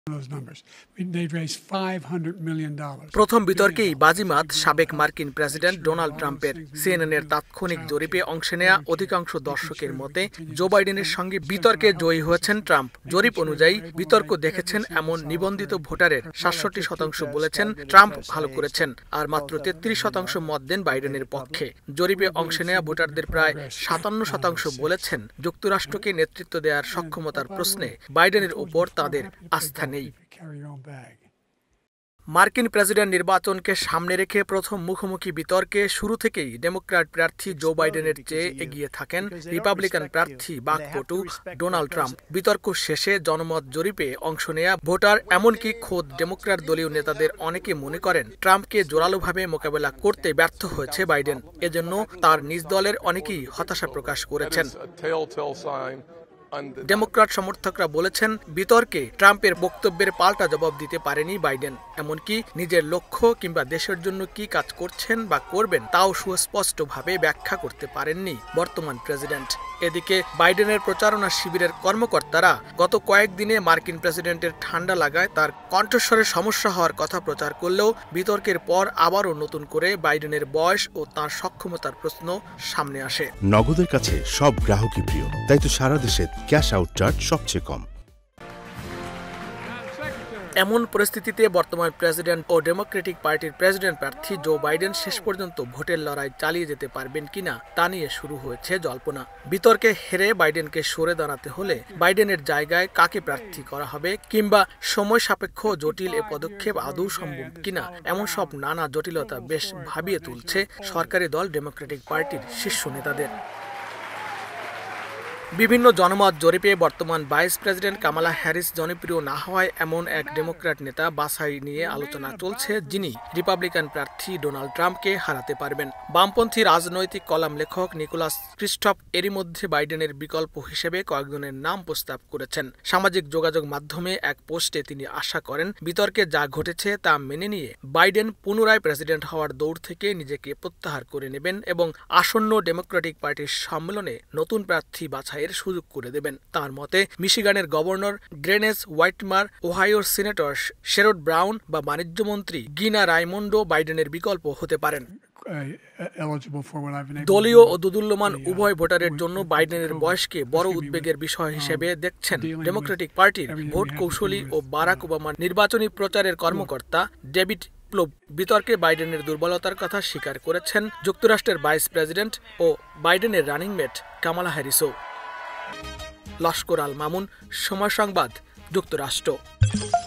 প্রথম বিতর্কেই বাজিমাত সাবেক মার্কিন প্রেসিডেন্ট ডোনাল্ড ট্রাম্পের। সিএনএনের তাৎক্ষণিক জরিপে অংশ নেয়া অধিকাংশ দর্শকের মতে জো বাইডেনের সঙ্গে বিতর্কে জয়ী হয়েছেন ট্রাম্প। জরিপ অনুযায়ী বিতর্ক দেখেছেন এমন নিবন্ধিত ভোটারের ৬৭% বলেছেন ট্রাম্প ভালো করেছেন, আর মাত্র ৩৩% মত দেন বাইডেনের পক্ষে। জরিপে অংশ নেয়া ভোটারদের প্রায় ৫৭% বলেছেন যুক্তরাষ্ট্রকে নেতৃত্ব দেওয়ার সক্ষমতার প্রশ্নে বাইডেনের উপর তাদের আস্থা নেই। মার্কিন প্রেসিডেন্ট নির্বাচনকে সামনে রেখে প্রথম মুখোমুখি বিতর্কে শুরু থেকেই ডেমোক্র্যাট প্রার্থী জো বাইডেনের চেয়ে এগিয়ে থাকেন রিপাবলিকান প্রার্থী বাকপটু ডোনাল্ড ট্রাম্প। বিতর্ক শেষে জনমত জরিপে অংশ নেয়া ভোটার, এমনকি খোদ ডেমোক্র্যাট দলীয় নেতাদের অনেকে মনে করেন ট্রাম্পকে জোরালোভাবে মোকাবেলা করতে ব্যর্থ হয়েছে বাইডেন। এজন্য তার নিজ দলের অনেকেই হতাশা প্রকাশ করেছেন। ডেমোক্র্যাট সমর্থকরা বলেছেন বিতর্কে ট্রাম্পের বক্তব্যের পাল্টা জবাব দিতে পারেনি বাইডেন, এমনকি নিজের লক্ষ্য কিংবা দেশের জন্য কি কাজ করছেন বা করবেন তাও সুস্পষ্টভাবে ব্যাখ্যা করতে পারেননি বর্তমান প্রেসিডেন্ট। এদিকে বাইডেনের প্রচারণা শিবিরের কর্মকর্তারা গত কয়েকদিনে মার্কিন প্রেসিডেন্টের ঠান্ডা লাগায় তার কণ্ঠস্বরে সমস্যা হওয়ার কথা প্রচার করলেও বিতর্কের পর আবারও নতুন করে বাইডেনের বয়স ও তার সক্ষমতার প্রশ্ন সামনে আসে। নগদের কাছে সব গ্রাহকই প্রিয়, তাই তো সারা দেশে ক্যাশ আউট চার্জ সবচেয়ে কম। এমন পরিস্থিতিতে বর্তমান প্রেসিডেন্ট ও ডেমোক্রেটিক পার্টির প্রেসিডেন্ট প্রার্থী জো বাইডেন শেষ পর্যন্ত ভোটের লড়াই চালিয়ে যেতে পারবেন কিনা তা নিয়ে শুরু হয়েছে জল্পনা। বিতর্কে হেরে বাইডেনকে সরে দাঁড়াতে হলে বাইডেনের জায়গায় কাকে প্রার্থী করা হবে, কিংবা সময় সাপেক্ষ জটিল এ পদক্ষেপ আদৌ সম্ভব কিনা, এমন সব নানা জটিলতা বেশ ভাবিয়ে তুলছে সরকারি দল ডেমোক্রেটিক পার্টির শীর্ষ নেতাদের। বিভিন্ন জনমত জরিপে বর্তমান ভাইস প্রেসিডেন্ট কামালা হ্যারিস জনপ্রিয় না হওয়ায় এমন এক ডেমোক্র্যাট নেতা বাছাই নিয়ে আলোচনা চলছে যিনি রিপাবলিকান প্রার্থী ডোনাল্ড ট্রাম্পকে হারাতে পারবেন। বামপন্থী রাজনৈতিক কলাম লেখক নিকোলাস ক্রিস্টফ এরই মধ্যে বাইডেনের বিকল্প হিসেবে কয়েকজনের নাম প্রস্তাব করেছেন। সামাজিক যোগাযোগ মাধ্যমে এক পোস্টে তিনি আশা করেন বিতর্কে যা ঘটেছে তা মেনে নিয়ে বাইডেন পুনরায় প্রেসিডেন্ট হওয়ার দৌড় থেকে নিজেকে প্রত্যাহার করে নেবেন এবং আসন্ন ডেমোক্রেটিক পার্টির সম্মেলনে নতুন প্রার্থী বাছাই এর সুযোগ করে দেবেন। তার মতে মিশিগানের গভর্নর গ্রেনেস হোয়াইটমার, ওহাইওর সিনেটর শেরড ব্রাউন বা বাণিজ্যমন্ত্রী গিনা রাইমন্ডো বাইডেনের বিকল্প হতে পারেন। দলীয় ও দোদুল্যমান উভয় ভোটারের জন্য বাইডেনের বয়সকে বড় উদ্বেগের বিষয় হিসেবে দেখছেন ডেমোক্রেটিক পার্টির ভোট কৌশলী ও বারাক ওবামার নির্বাচনী প্রচারের কর্মকর্তা ডেভিড প্লোব। বিতর্কে বাইডেনের দুর্বলতার কথা স্বীকার করেছেন যুক্তরাষ্ট্রের ভাইস প্রেসিডেন্ট ও বাইডেনের রানিং মেট কামালা হ্যারিসও। লস্কর আল মামুন, সময় সংবাদ, যুক্তরাষ্ট্র।